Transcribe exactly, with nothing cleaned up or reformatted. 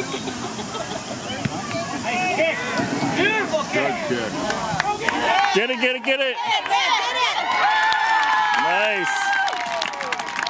Nice kick. Beautiful kick. Good kick. Get it, get it, get it. Get it, get it. Nice.